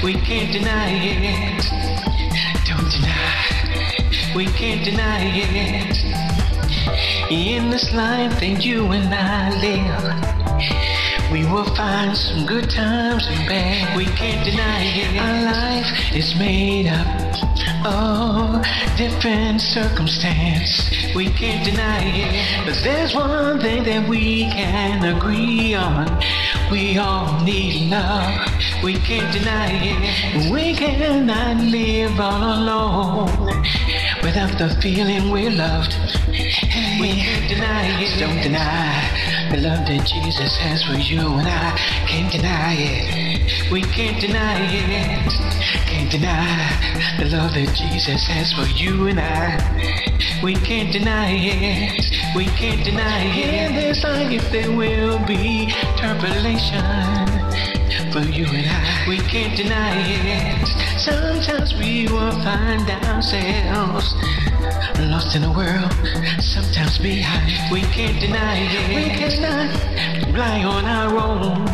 We can't deny it. Don't deny. We can't deny it. In this life that you and I live, we will find some good times and bad. We can't deny it. Our life is made up of different circumstance. We can't deny it. But there's one thing that we can agree on. We all need love. We can't deny it. We cannot live all alone without the feeling we're loved. We can't deny it. Don't deny the love that Jesus has for you and I. Can't deny it. We can't deny it. Can't deny the love that Jesus has for you and I. We can't deny it. We can't deny it. In this life there will be tribulation for you and I. We can't deny it. Sometimes we will find ourselves lost in the world, sometimes behind. We can't deny it. We cannot rely on our own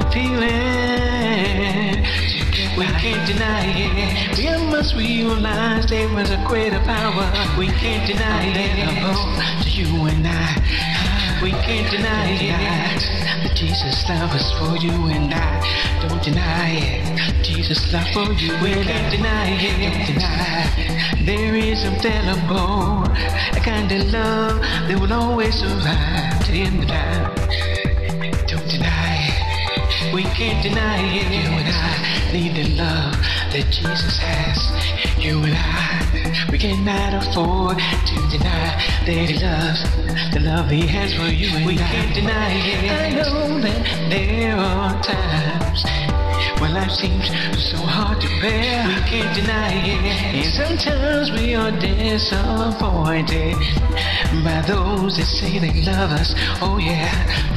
feeling. We can't deny it. We must realize there is a greater power. We can't deny it. To you and I, we can't deny it. That Jesus love us for you and I. Don't deny it. Jesus love for you. We can't deny it. Don't deny. There is available a kind of love that will always survive to the end of time. Don't deny it. We can't deny it. You and I need the love that Jesus has. You and I, we cannot afford to deny that He loves the love He has for you and we can't deny it. I know that there are times when life seems so hard to bear. We can't deny it. And sometimes we are disappointed by those that say they love us. Oh yeah.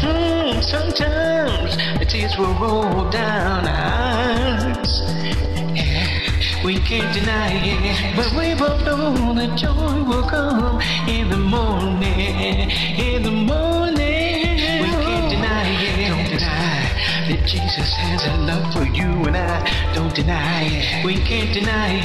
Sometimes the tears will roll down our eyes. We can't deny it, but we both know that joy will come in the morning. In the morning, we can't deny it. Don't deny that Jesus has a love for you and I. Don't deny it. We can't deny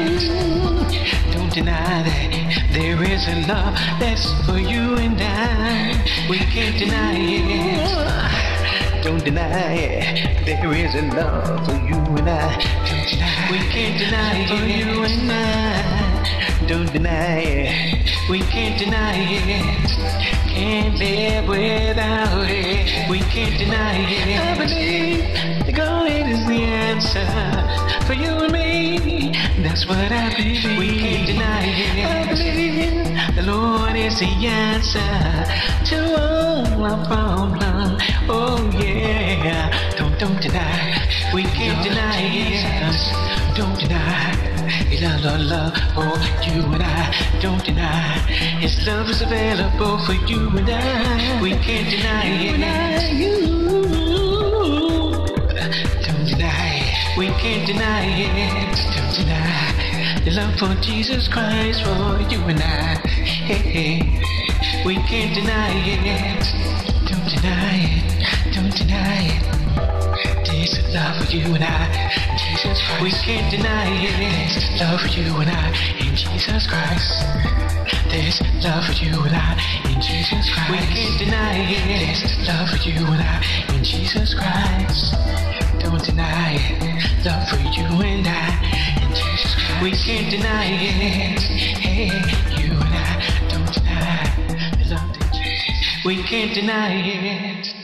it. Don't deny that there is a love that's for you and I. We can't deny it. Don't deny it. There is a love for you and I. Don't deny. We can't deny it. For you and I. Don't deny it. We can't deny it. Can't live without it. We can't deny it. I believe that God is the answer for you and me. That's what I believe. We can't deny it. I believe the Lord is the answer to all our problems. Oh yeah. Don't deny. We can't deny it. Don't deny. His love for you and I. Don't deny. His love is available for you and I. We can't deny it. Don't deny it. We can't deny it. Don't deny the love for Jesus Christ for you and I. Hey, hey. We can't deny it. Don't deny it. Don't deny it. There's a love for you and I, Jesus Christ. We can't deny it. There's a love for you and I in Jesus Christ. There's love for you and I in Jesus Christ. We can't deny it. There's love for you and I in Jesus Christ. Don't deny it. Love for you and I in Jesus Christ. We can't deny it. Hey, you and I, don't deny the love that Jesus. We can't deny it.